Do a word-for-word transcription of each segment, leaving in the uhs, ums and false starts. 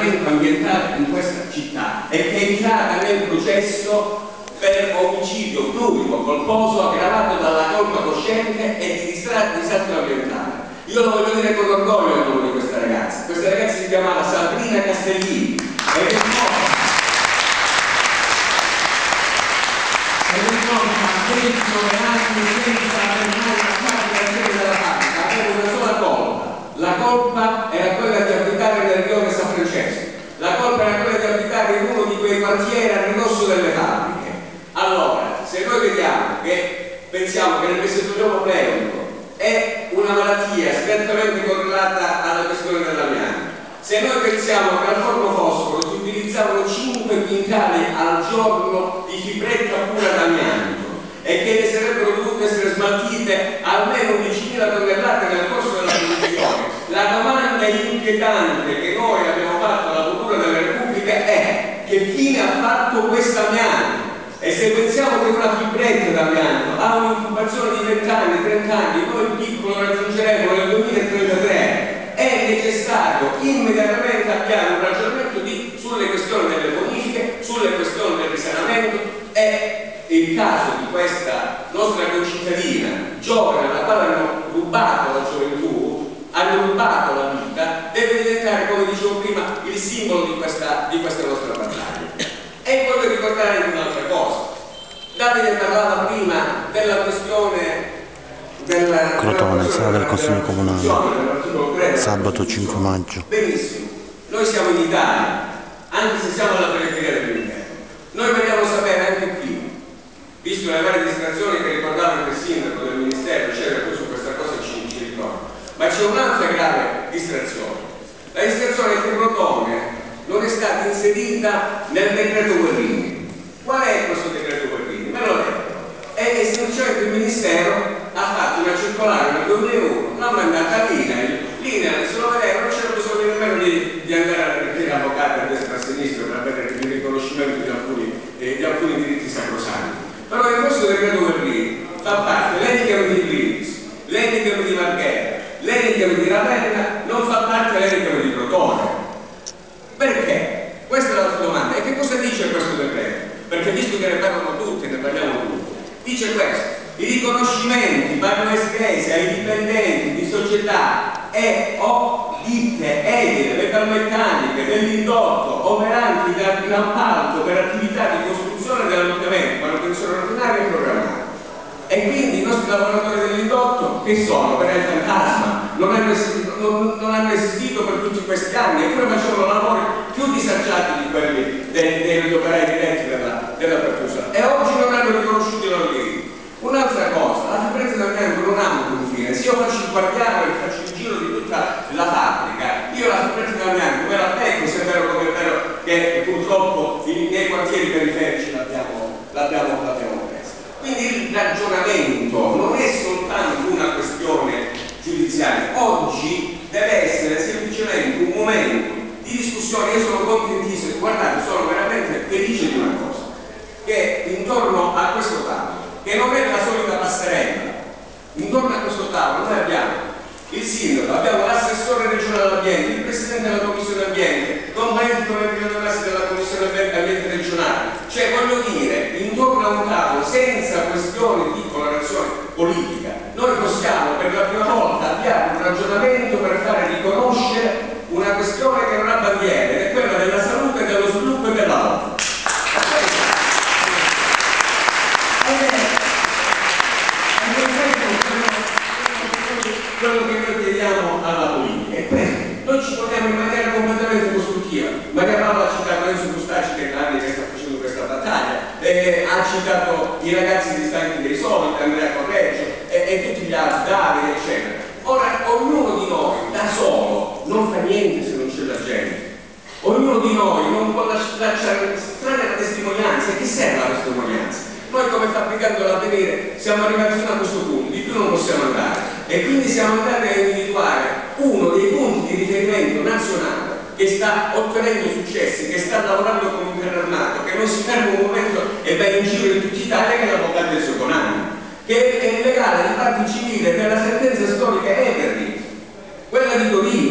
risanamento ambientale in questa città e che è entrata nel processo per omicidio plurico, colposo, aggravato dalla colpa cosciente e di disastro ambientale. Io lo voglio dire con orgoglio il nome di questa ragazza. Questa ragazza si chiamava Sabrina Castellini ed è morta. Ed è morta ventinove anni senza aver mai lasciato la sede della fabbrica. Aveva una sola colpa. La colpa era quella di abitare nel rione San Francesco. La colpa era quella di abitare in uno di quei quartieri a ridosso delle fabbriche. Allora, se noi vediamo che pensiamo che nel mezzogiorno pleurico è una malattia strettamente correlata alla questione dell'amianto, se noi pensiamo che al forno fosforo si utilizzavano cinque quintali al giorno di fibretta pura d'amianto e che ne sarebbero dovute essere smaltite almeno diecimila tonnellate nel corso della produzione, la domanda inquietante che noi abbiamo fatto alla Procura della Repubblica è: che fine ha fatto questa amianto? E se pensiamo che una fibretta d'amianto ha un'incubazione di venti anni, trenta anni, noi il piccolo lo raggiungeremo nel duemilatrentatré, è necessario immediatamente avviare un ragionamento di, sulle questioni delle bonifiche, sulle questioni del risanamento. È il caso di questa nostra concittadina giovane alla quale hanno rubato la gioventù, hanno rubato la vita, deve diventare, come dicevo prima, il simbolo di questa, di questa nostra battaglia. E voglio ricordare anche un'altra cosa. Davide parlava prima della questione della Crotone, sala del Consiglio Comunale, sabato cinque maggio. Benissimo, noi siamo in Italia, anche se siamo alla periferia dell'interno. Noi vogliamo sapere anche qui, visto le varie distrazioni che ricordavano il sindaco del ministero, eccetera, poi su questa cosa ci, ci ricordo, ma c'è un'altra grave distrazione. La distrazione è che Crotone non è stata inserita nel decreto Guerrini. Qual è questo decreto Guerrini? Me lo leggo. E semplicemente il Ministero ha fatto una circolare nel duemilauno, l'ha mandata all'INAIL, l'INAIL se lo vedeva, non c'era bisogno nemmeno di, di andare a richiedere avvocati a destra e a sinistra per avere il riconoscimento di alcuni, eh, di alcuni diritti sacrosanti. Però in questo decreto Guerrini fa parte l'Enicam di Brindisi, l'Enicam di Marghera, l'Enicam di Ravenna, non fa parte l'Enicam di Crotone. Perché? Questa è l'altra domanda. E che cosa dice questo decreto? Perché visto che ne parlano tutti, ne parliamo tutti, dice questo: i riconoscimenti vanno estesi ai dipendenti di società e o ditte edile, metalmeccaniche, dell'indotto, operanti in appalto per attività di costruzione dell'allottamento, manutenzione ordinaria e programmata. E quindi i nostri lavoratori dell'indotto che sono? Per il fantasma, non hanno, esistito, non, non hanno esistito per tutti questi anni, eppure facevano lavori più disagiati di quelli dei, degli operai diretti della, della percussione, e oggi non hanno riconosciuto i loro diritti. Un'altra cosa, la fibretta d'amianto non ha un confine. Se io faccio il guardiano e faccio il giro di tutta la fabbrica, io la fibretta d'amianto me la becco, se è vero come è vero che purtroppo nei quartieri periferici l'abbiamo l'abbiamo presa. Quindi il ragionamento non è soltanto una questione giudiziaria, oggi deve essere semplicemente un momento di discussione. Io sono contentissimo, guardate, sono veramente felice di una cosa, che intorno a questo tavolo, che non è la solita passerella, intorno a questo tavolo noi abbiamo il sindaco, abbiamo l'assessore regionale all'ambiente, il presidente della commissione ambiente, Don Bento della commissione ambiente regionale. Cioè, voglio dire, intorno a un tavolo senza questione di colorazione politica noi possiamo per la prima volta avviare un ragionamento per fare riconoscere una questione che non ha bandiere, ed è quella della salute, dello sviluppo e della lotta. Quello che noi chiediamo alla politica è questo. Noi ci poniamo in maniera completamente costruttiva. Maria Paola ha citato Enzo Crustacci, che da anni che sta facendo questa battaglia, eh, ha citato i ragazzi di Stanchi dei Soliti, Andrea Correggio e, e tutti gli altri, Davide, eccetera. Ora, ognuno di noi da solo non fa niente se non c'è la gente. Ognuno di noi non può lasciare strane la testimonianza. E che serve la testimonianza? Noi come fabbricando l'avvenire siamo arrivati fino a questo punto, di più non possiamo andare, e quindi siamo andati a individuare uno dei punti di riferimento nazionale che sta ottenendo successi, che sta lavorando come un carro armato, che non si ferma un momento e va in giro in tutta Italia, che è l'avvocato del Soconani, che è il legale di parte civile della sentenza storica Every, quella di Torino, che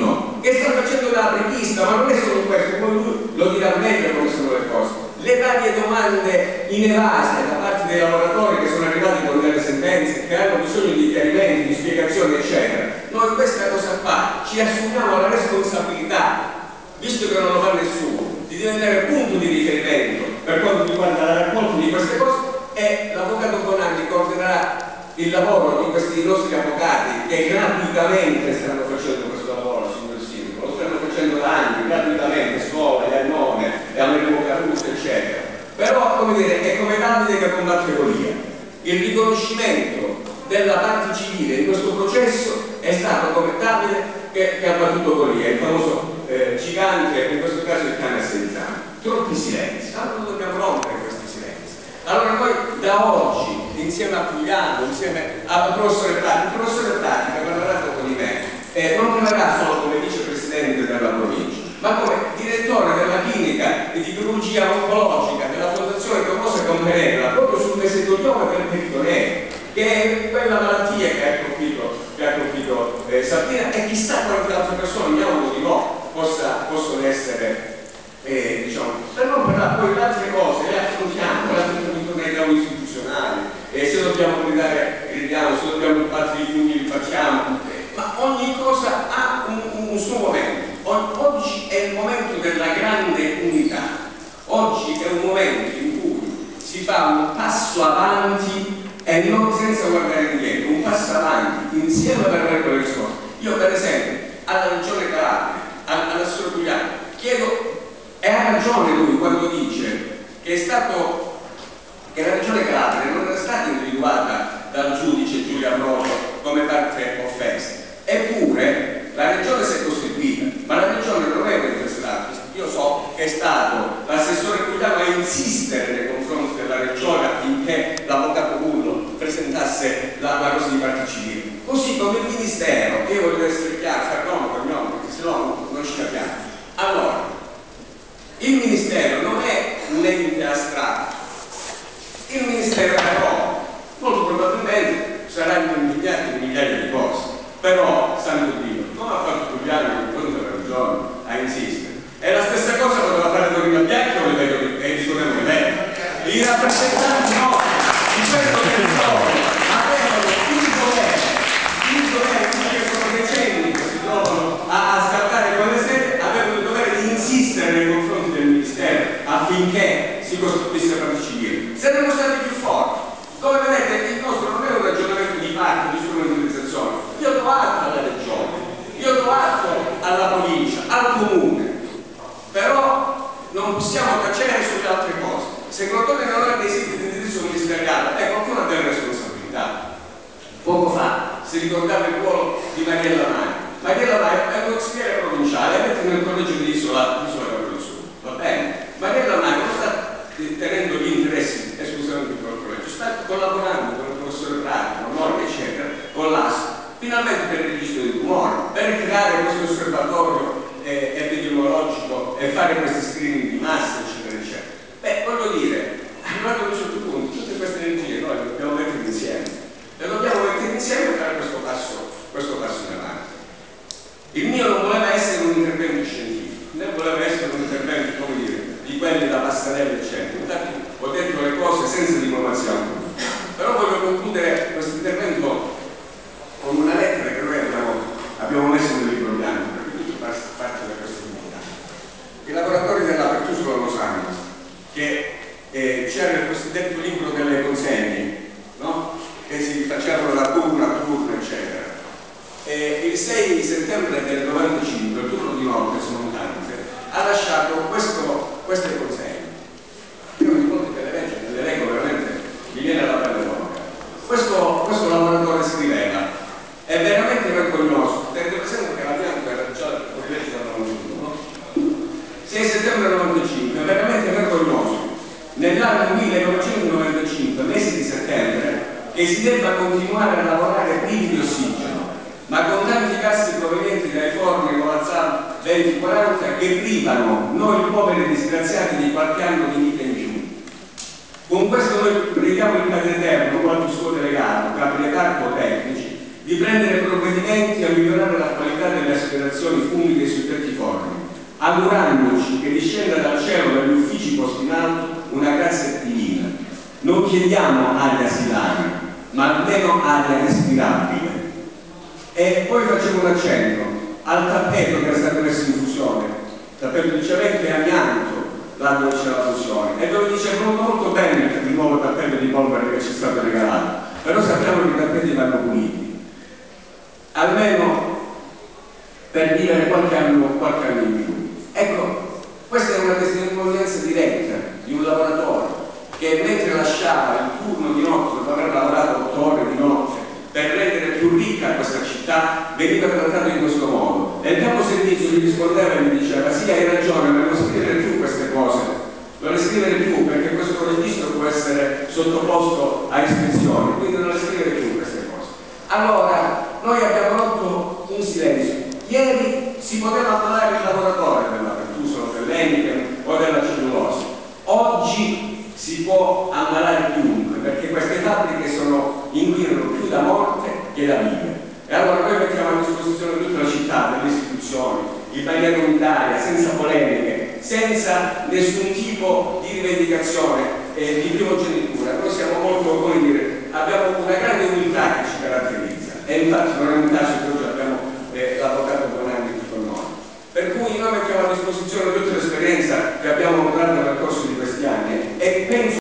che stanno facendo la prevista, ma non è solo questo, come lui lo dirà meglio come sono le cose. Le varie domande inevase da parte dei lavoratori che sono arrivati con delle sentenze, che hanno bisogno di chiarimenti, di spiegazioni, eccetera. Noi questa cosa qua ci assumiamo la responsabilità, visto che non lo fa nessuno, di diventare punto di riferimento per quanto riguarda la raccolta di queste cose, e l'avvocato Bonanni coordinerà il lavoro di questi nostri avvocati che gratuitamente stanno facendo questo lavoro, signor Sindaco, lo stanno facendo da anni, gratuitamente, scuola, Iannone, Americo Caruso, eccetera. Però, come dire, è come Davide che combatte Golia. Il riconoscimento della parte civile in questo processo è stato come Davide che, che ha battuto Golia, il famoso eh, gigante, in questo caso il cane a sei zampe. Troppi silenzi, allora dobbiamo rompere questi silenzi. Allora noi da oggi, insieme a Pugliano, insieme al professore Prati, il professore Prati che parlerà dopo di me, eh, non parlerà solo come vicepresidente della provincia, ma come direttore della clinica di chirurgia oncologica della Fondazione Tomosa Campanella, proprio sul mesotelioma del peritoneo, che è quella malattia che ha colpito, che ha colpito eh, Sabrina, e chissà quante altre persone, mi auguro di no, possa, possono essere, eh, diciamo, per non parlare poi le altre cose, le affrontiamo, le affrontiamo nei tavoli istituzionali, e se dobbiamo gridare, gridiamo, se dobbiamo battere i pugni, li facciamo, ma ogni cosa ha un, un, un suo momento. Oggi è il momento della grande unità, oggi è un momento in cui si fa un passo avanti e non senza guardare indietro, un passo avanti insieme per regolare le cose. Io per esempio alla Regione Calabria, all'assessore Pugliano, chiedo, e ha ragione lui quando dice che è stato, che la Regione Calabria non era stata individuata dal giudice Giulio Ambrosio come parte offesa, eppure la Regione si è costituita, ma la Regione non è un interessato. Io so che è stato l'assessore Pugliano a insistere nei confronti della Regione affinché l'avvocato Bullo presentasse la, la cosa di parte civile. Così come il Ministero, io voglio essere chiaro, far nome per nome, perché sennò non ci capiamo. Allora, il Ministero non è un ente astratto, il Ministero è Roma, molto probabilmente saranno migliaia e migliaia di cose, però, santo Dio, come ha fatto Pugliano in confronto della Regione a insistere? E la stessa cosa poteva fare Dorina Bianchi o le e dicono lei. I rappresentanti no, di questo territorio avevano il dovere, il dovere, quelli che sono decenni che si trovano a, a scattare quelle sedi, avevano il dovere di insistere nei confronti del Ministero affinché si costituisse parte civile. Saremmo stati più forti. Come vedete, il nostro non è un ragionamento di parte, di strumentalizzazione. Io do atto alla Regione, io do atto alla provincia, al comune, però non possiamo tacere sulle altre cose. Se Crotone non ha dei siti di indirizzo ministeriale, ecco, qualcuno ha delle responsabilità. Poco fa si ricordava il ruolo di Mariella Mai. Mariella Mai è un consigliere provinciale, avete nel collegio di Isola, Isola Capri Sud, va bene? Mariella Mai non sta tenendo gli interessi esclusivamente di quel collegio, sta collaborando con il professore Prati, con Morgan, eccetera, con l'A S P, finalmente per il registro dei tumori, per creare questo osservatorio eh, epidemiologico e fare questi screening di massa, eccetera, eccetera. Beh, voglio dire, arrivato a un certo punto, tutte queste energie noi le dobbiamo mettere insieme, le dobbiamo mettere insieme per fare questo passo, questo passo in avanti. Il mio non voleva essere un intervento scientifico, né voleva essere un intervento, come dire, di quelli da passerella, eccetera. Infatti ho detto le cose senza diplomazia, però voglio concludere questo intervento con una lettera che noi abbiamo, abbiamo messo nel libro bianco, perché tutto parte da questa comunità. I lavoratori della Pertuscola lo sanno, che eh, c'era il cosiddetto libro delle consegne, no? Che si facevano da turno a turno, eccetera. E il sei settembre del novantacinque, il turno di notte smontante, ha lasciato questo, queste consegne. Io ogni volta che le leggo, le leggo veramente, mi viene la pelle d'oca. Questo, questo lavoratore scriveva: è veramente vergognoso, tenete presente che la Bianca era già collegata dal novantuno, no? sei settembre novantacinque, è veramente vergognoso nell'anno millenovecentonovantacinque, mese di settembre, che si debba continuare a lavorare privi di ossigeno, ma con tanti gas provenienti dai forni Covazzal venti quaranta che privano noi poveri disgraziati di qualche anno di vita in più. Con questo noi preghiamo il Padre Eterno, quanto suo delegato, capi reparto tecnici, di prendere provvedimenti a migliorare la qualità delle assicurazioni fumide dei suddetti forni, augurandoci che discenda dal cielo dagli uffici posti in alto una grazia divina. Non chiediamo aria asilana, ma almeno aria respirabile. E poi facciamo un accenno al tappeto che era stato messo in fusione, tappeto di cemento e amianto, là dove c'è la fusione, e dove dice molto, molto bene il nuovo tappeto di polvere che ci è stato regalato, però sappiamo che i tappeti vanno puliti, almeno per vivere qualche anno, qualche anno in più. Ecco, questa è una testimonianza diretta di un lavoratore che mentre lasciava il turno di notte, dopo aver lavorato otto ore di notte per rendere più ricca questa città, veniva trattato in questo modo. E il capo servizio gli rispondeva e gli diceva: sì, hai ragione, ma non scrivere più queste cose, non le scrivere più, perché questo registro può essere sottoposto a ispezione, quindi non le scrivere più queste cose. Allora, noi abbiamo rotto un silenzio. Ieri si poteva ammalare il lavoratore della Pertusola, dell'Heineken o della cellulosa. Oggi si può ammalare chiunque, perché queste fabbriche sono inquinano più da morte che da vita. E allora noi mettiamo a disposizione tutta la città, delle istituzioni, il bagliato unitaria, senza polemiche, senza nessun tipo di rivendicazione eh, di primogenitura. Noi siamo molto, come dire, abbiamo una grande umiltà che ci caratterizza, e infatti non è un caso